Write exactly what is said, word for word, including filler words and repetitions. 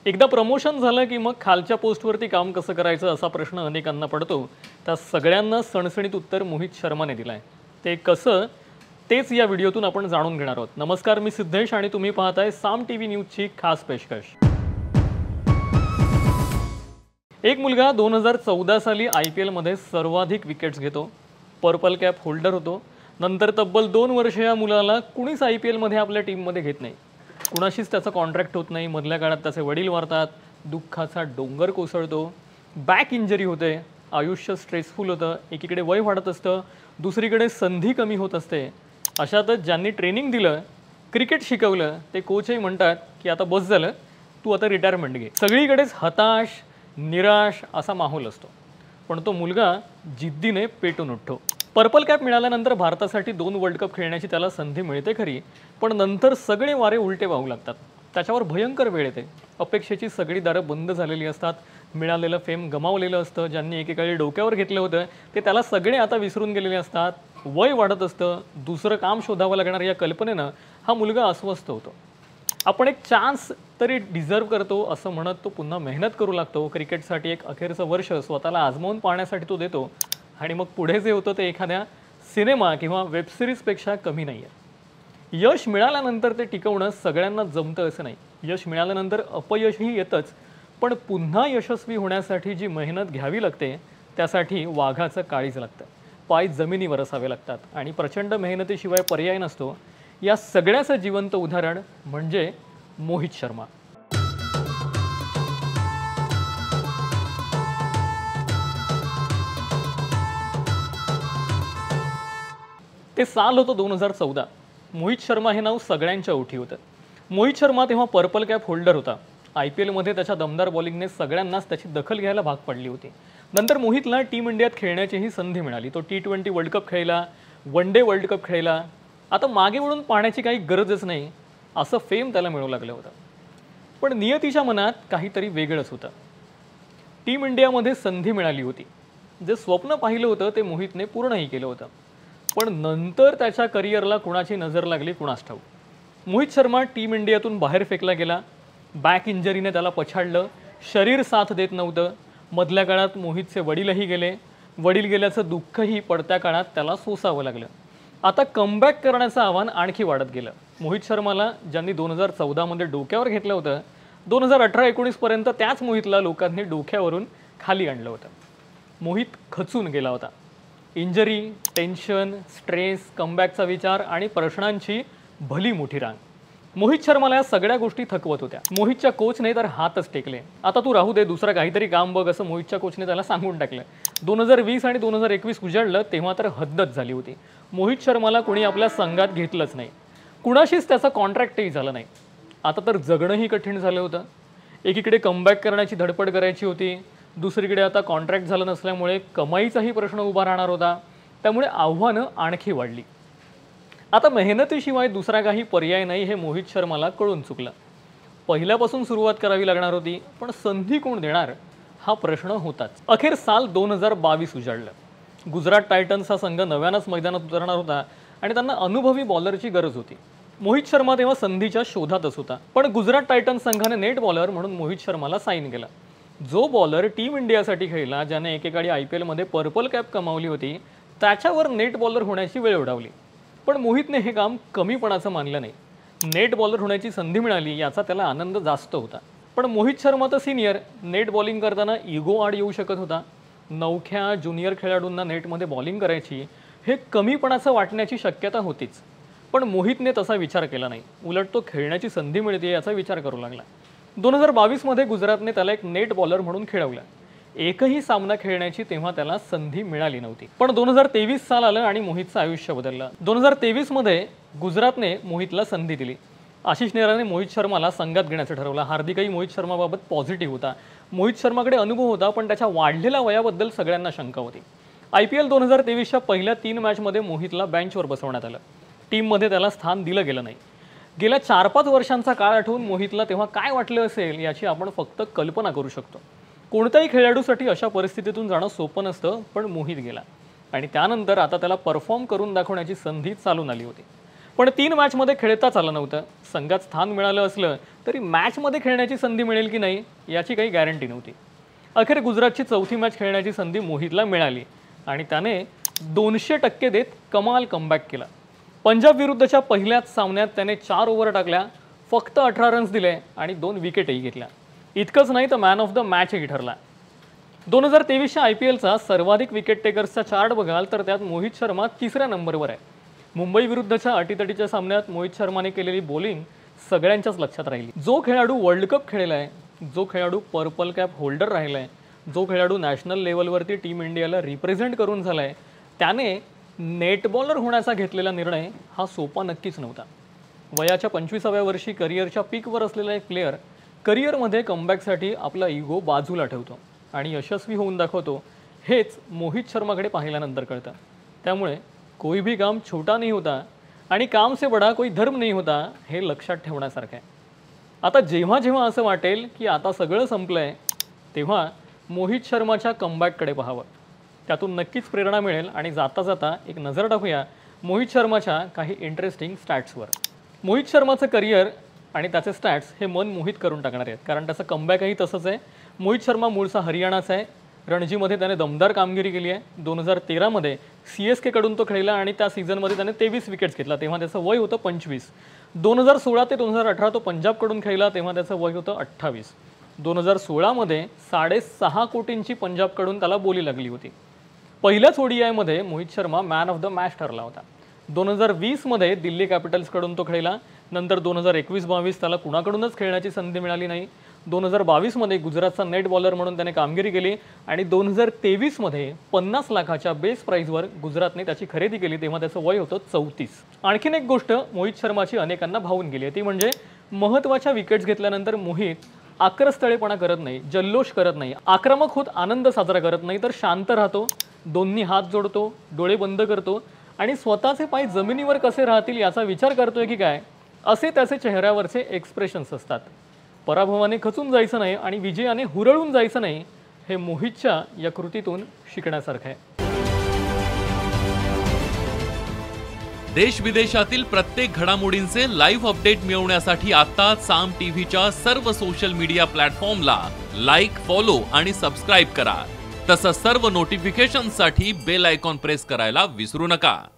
एकदा प्रमोशन झालं की मग खालच्या पोस्टवरती काम कसं करायचं असा प्रश्न अनेकांना पडतो. त्या सगळ्यांना सणसणीत उत्तर मोहित शर्माने दिलंय. ते कसं तेच या व्हिडिओतून आपण जाणून घेणार आहोत. नमस्कार, मी सिद्धेश आणि तुम्ही पाहताय साम टीव्ही न्यूजची खास पेशकश. एक मुलगा दोन हजार चौदा साली आय पी एलमध्ये सर्वाधिक विकेट्स घेतो, पर्पल कॅप होल्डर होतो. नंतर तब्बल दोन वर्ष या मुलाला कुणीच आय पी एलमध्ये आपल्या टीममध्ये घेत नाही. कुणाशीच त्याचा कॉन्ट्रॅक्ट होत नाही. मधल्या काळात त्याचे वडील वारतात, दुःखाचा डोंगर कोसळतो, बॅक इंजरी होते, आयुष्य स्ट्रेसफुल होतं, एकीकडे वय वाढत असतं, दुसरीकडे संधी कमी होत असते. अशातच ज्यांनी ट्रेनिंग दिलं, क्रिकेट शिकवलं, ते कोचही म्हणतात की आता बस झालं, तू आता रिटायरमेंट घे. सगळीकडेच हताश, निराश असा माहोल असतो. पण तो मुलगा जिद्दीने पेटून उठतो. पर्पल कॅप मिळाल्यानंतर भारतासाठी दोन वर्ल्ड कप खेळण्याची त्याला संधी मिळते खरी, पण नंतर सगळे वारे उलटे वाहू लागतात. त्याच्यावर भयंकर वेळ येते. अपेक्षेची सगळी दारं बंद झालेली असतात. मिळालेलं फेम गमावलेलं असतं. ज्यांनी एकेकाळी डोक्यावर घेतलं होतं ते त्याला सगळे आता विसरून गेलेले असतात. वय वाढत असतं. दुसरं काम शोधावं लागणार या कल्पनेनं हा मुलगा अस्वस्थ होतो. आपण एक चान्स तरी डिझर्व करतो असं म्हणत तो पुन्हा मेहनत करू लागतो. क्रिकेटसाठी एक अखेरचं वर्ष स्वतःला आजमावून पाहण्यासाठी तो देतो. आणि मग पुढे जे होतं ते एखाद्या सिनेमा किंवा वेबसिरीजपेक्षा कमी नाही आहे. यश मिळाल्यानंतर ते टिकवणं सगळ्यांना जमतं असं नाही. यश मिळाल्यानंतर अपयशही येतंच, पण पुन्हा यशस्वी होण्यासाठी जी मेहनत घ्यावी लागते त्यासाठी वाघाचं काळीज लागतं. पाय जमिनीवर असावे लागतात आणि प्रचंड मेहनतीशिवाय पर्याय नसतो. या सगळ्याचं जिवंत उदाहरण म्हणजे मोहित शर्मा. ते साल होतं दोन हजार चौदा. मोहित शर्मा हे नाव सगळ्यांच्या ओठी होतं. मोहित शर्मा तेव्हा पर्पल कॅप होल्डर होता. आय पी एलमध्ये त्याच्या दमदार बॉलिंगने सगळ्यांनाच त्याची दखल घ्यायला भाग पडली होती. नंतर मोहितला टीम इंडियात खेळण्याचीही संधी मिळाली. तो टी ट्वेंटी वर्ल्ड कप खेळला, वन डे वर्ल्ड कप खेळला. आता मागे वळून पाहण्याची काही गरजच नाही असं फेम त्याला मिळू लागलं होतं. पण नियतीच्या मनात काहीतरी वेगळंच होतं. टीम इंडियामध्ये संधी मिळाली होती. जे स्वप्न पाहिलं होतं ते मोहितने पूर्णही केलं होतं. पण नंतर त्याच्या करिअरला कुणाची नजर लागली कुणास ठाऊक. मोहित शर्मा टीम इंडियातून बाहेर फेकला गेला. बॅक इंजरीने त्याला पछाडलं. शरीर साथ देत नव्हतं. मधल्या काळात मोहितचे वडीलही गेले. वडील गेल्याचं दुःखही पडत्या काळात त्याला सोसावं लागलं. आता कमबॅक करण्याचं आव्हान आणखी वाढत गेलं. मोहित शर्माला ज्यांनी दोन हजार चौदामध्ये डोक्यावर घेतलं होतं, दोन हजार अठरा एकोणीसपर्यंत त्याच मोहितला लोकांनी डोक्यावरून खाली आणलं होतं. मोहित खचून गेला होता. इंजरी, टेन्शन, स्ट्रेस, कमबॅकचा विचार आणि प्रश्नांची भली मोठी रांग. मोहित शर्माला या सगळ्या गोष्टी थकवत होत्या. मोहितच्या कोचने तर हातच टेकले. आता तू राहू दे, दुसरं काहीतरी काम बघ असं मोहितच्या कोचने त्याला सांगून टाकलं. दोन हजार वीस आणि दोन हजार एकवीस उजाडलं तेव्हा तर हद्दच झाली होती. मोहित शर्माला कोणी आपल्या संघात घेतलंच नाही. कुणाशीच त्याचा कॉन्ट्रॅक्टही झाला नाही. आता तर जगणंही कठीण झालं होतं. एकीकडे कमबॅक करण्याची धडपड करायची होती, दुसरीकडे आता कॉन्ट्रॅक्ट झालं नसल्यामुळे कमाईचाही प्रश्न उभा राहणार होता. त्यामुळे आव्हानं आणखी वाढली. आता मेहनतीशिवाय दुसरा काही पर्याय नाही हे मोहित शर्माला कळून चुकलं. पहिल्यापासून सुरुवात करावी लागणार होती, पण संधी कोण देणार हा प्रश्न होताच. अखेर साल दोन हजार बावीस उजाडलं. गुजरात टायटन्स हा संघ नव्यानंच मैदानात उतरणार होता आणि त्यांना अनुभवी बॉलरची गरज होती. मोहित शर्मा तेव्हा संधीच्या शोधातच होता. पण गुजरात टायटन्स संघाने नेट बॉलर म्हणून मोहित शर्माला साईन केला. जो बॉलर टीम इंडियासाठी खेळला, ज्याने एकेकाळी आय पी एलमध्ये पर्पल कॅप कमावली होती, त्याच्यावर नेट बॉलर होण्याची वेळ ओढावली. पण मोहितने हे काम कमीपणाचं मानलं नाही. नेट बॉलर होण्याची संधी मिळाली याचा त्याला आनंद जास्त होता. पण मोहित शर्मा तर सिनियर, नेट बॉलिंग करताना इगो आड येऊ शकत होता. नवख्या ज्युनियर खेळाडूंना नेटमध्ये बॉलिंग करायची हे कमीपणाचं वाटण्याची शक्यता होतीच. पण मोहितने तसा विचार केला नाही. उलट तो खेळण्याची संधी मिळते याचा विचार करू लागला. दोन हजार बावीसमध्ये गुजरातने त्याला एक नेट बॉलर म्हणून खेळवलं. एकही सामना खेळण्याची तेव्हा त्याला संधी मिळाली नव्हती. पण दोन हजार तेवीस साल आलं आणि मोहितचं आयुष्य बदललं. दोन हजार तेवीसमध्ये गुजरातने मोहितला संधी दिली. आशिष नेहराने मोहित शर्माला संघात घेण्याचं ठरवलं. हार्दिकही मोहित शर्माबाबत पॉझिटिव्ह होता. मोहित शर्माकडे अनुभव होता, पण त्याच्या वाढलेल्या वयाबद्दल सगळ्यांना शंका होती. आय पी एल दोन हजार तेवीसच्या पहिल्या तीन मॅचमध्ये मोहितला बेंचवर बसवण्यात आलं. टीममध्ये त्याला स्थान दिलं गेलं नाही. गेल्या चार पाच वर्षांचा काळ आठवून मोहितला तेव्हा काय वाटलं असेल याची आपण फक्त कल्पना करू शकतो. कोणत्याही खेळाडूसाठी अशा परिस्थितीतून जाणं सोपं नसतं, पण मोहित गेला आणि त्यानंतर आता त्याला परफॉर्म करून दाखवण्याची संधी चालून आली होती. पण तीन मॅचमध्ये खेळताच आलं नव्हतं. संघात स्थान मिळालं असलं तरी मॅचमध्ये खेळण्याची संधी मिळेल की नाही याची काही गॅरंटी नव्हती. अखेर गुजरातची चौथी मॅच खेळण्याची संधी मोहितला मिळाली आणि त्याने दोनशे टक्के देत कमाल कमबॅक केला. पंजाब विरुद्धच्या पहिल्याच सामन्यात त्याने चार ओव्हर टाकल्या, फक्त अठरा रन्स दिले आणि दोन विकेटही घेतल्या. इतकंच नाही तर मॅन ऑफ द मॅचही ठरला. दोन हजार तेवीसच्या आय पी एलचा सर्वाधिक विकेट टेकर्सचा चार्ट बघाल तर त्यात मोहित शर्मा तिसऱ्या नंबरवर आहे. मुंबई विरुद्धच्या अटीतटीच्या सामन्यात मोहित शर्माने केलेली बॉलिंग सगळ्यांच्याच लक्षात राहिली. जो खेळाडू वर्ल्ड कप खेळला आहे, जो खेळाडू पर्पल कॅप होल्डर राहिला आहे, जो खेळाडू नॅशनल लेवलवरती टीम इंडियाला रिप्रेझेंट करून झाला आहे, त्याने नेट बॉलर होण्याचा घेतलेला निर्णय हा सोपा नक्कीच नव्हता. वयाच्या पंचवीसाव्या वर्षी करिअरच्या पीकवर असलेला एक प्लेअर करिअरमध्ये कमबॅकसाठी आपला इगो बाजूला ठेवतो आणि यशस्वी होऊन दाखवतो, हेच मोहित शर्माकडे पाहिल्यानंतर कळतं. त्यामुळे कोई भी काम छोटा नहीं होता आणि काम से बडा कोई धर्म नहीं होता हे लक्षात ठेवण्यासारखं आहे. आता जेव्हा जेव्हा असं वाटेल की आता सगळं संपलंय, तेव्हा मोहित शर्माच्या कमबॅककडे पाहावं. त्यातून नक्कीच प्रेरणा मिळेल. आणि जाता जाता एक नजर टाकूया मोहित शर्माच्या काही इंटरेस्टिंग स्टॅट्सवर. मोहित शर्माचं करिअर आणि त्याचे स्टॅट्स हे मन मोहित करून टाकणार आहेत, कारण त्याचं कमबॅकही तसंच आहे. मोहित शर्मा मूळचा हरियाणाचा आहे. रणजीमध्ये त्याने दमदार कामगिरी केली आहे. दोन हजार तेरामध्ये सी एस केकडून तो खेळला आणि त्या सीझनमध्ये त्याने तेवीस विकेट्स घेतला, तेव्हा त्याचं वय होतं पंचवीस. दोन हजार सोळा ते दोन हजार अठरा तो पंजाबकडून खेळला, तेव्हा त्याचं वय होतं अठ्ठावीस. दोन हजार सोळामध्ये साडेसहा कोटींची पंजाबकडून त्याला बोली लागली होती. पहिल्याच ओडीआयमध्ये Mohit Sharma man of the match ठरला होता. दोन हजार वीसमध्ये दिल्ली कॅपिटल्सकडून तो खेळला. नंतर दोन हजार एकवीस बावीस त्याला कुणाकडूनच खेळण्याची संधी मिळाली नाही. दोन हजार बावीसमध्ये गुजरातचा नेट बॉलर म्हणून त्याने कामगिरी केली आणि दोन हजार तेवीसमध्ये पन्नास लाखाच्या बेस प्राईजवर गुजरातने त्याची खरेदी केली, तेव्हा त्याचं वय होतं चौतीस. आणखीन एक गोष्ट मोहित शर्माची अनेकांना भावून गेली आहे, ती म्हणजे महत्त्वाच्या विकेट्स घेतल्यानंतर मोहित आक्रस्तळेपणा करत नाही, जल्लोष करत नाही, आक्रमक होत आनंद साजरा करत नाही, तर शांत राहतो, दोन्ही हात जोडतो, डोळे बंद करतो आणि स्वतःचे पाय जमिनीवर कसे राहतील याचा विचार करतोय की काय, असे त्याचे चेहऱ्यावरचे एक्सप्रेशन्स असतात. पराभवाने खचून जायचं नाही आणि विजयाने हुरळून जायचं नाही, हे मोहितच्या या कृतीतून शिकण्यासारखं आहे. देश विदेशातील प्रत्येक घडामोडींचे लाईव्ह अपडेट मिळवण्यासाठी आता साम टीव्हीच्या सर्व सोशल मीडिया प्लॅटफॉर्मला लाईक, फॉलो आणि सबस्क्राईब करा. तसंच सर्व नोटिफिकेशनसाठी बेल आयकॉन प्रेस करायला विसरू नका.